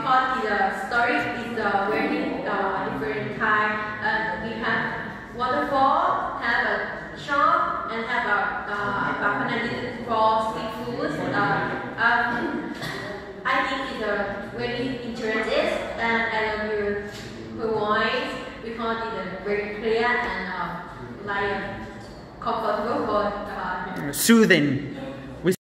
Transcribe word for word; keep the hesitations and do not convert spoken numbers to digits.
because the story is uh, very uh, different in Thai. Uh, we have waterfall, have a shop, and have a uh, for seafood. Uh, um, I think it's uh, very interesting, and I love your voice because it's uh, very clear and uh, like uh, comfortable for uh, soothing.